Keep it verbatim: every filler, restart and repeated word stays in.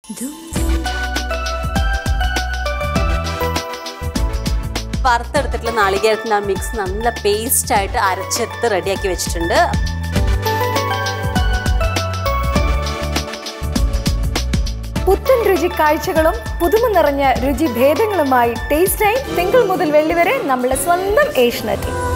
വറുത്തെടുത്തിട്ടുള്ള നാളികേരത്തിൻ്റെ ആ മിക്സ് നല്ല പേസ്റ്റായിട്ട് അരച്ചെടുത്ത് റെഡിയാക്കി വെച്ചിട്ടുണ്ട്. പുത്തൻ രുചി കാഴ്ചകളും പുതുമ നിറഞ്ഞ രുചി ഭേദങ്ങളുമായി ടേസ്റ്റ് ടൈം തിങ്കൾ മുതൽ വെള്ളി വരെ നമ്മുടെ സ്വന്തം ഏഷ്യനെറ്റിൽ.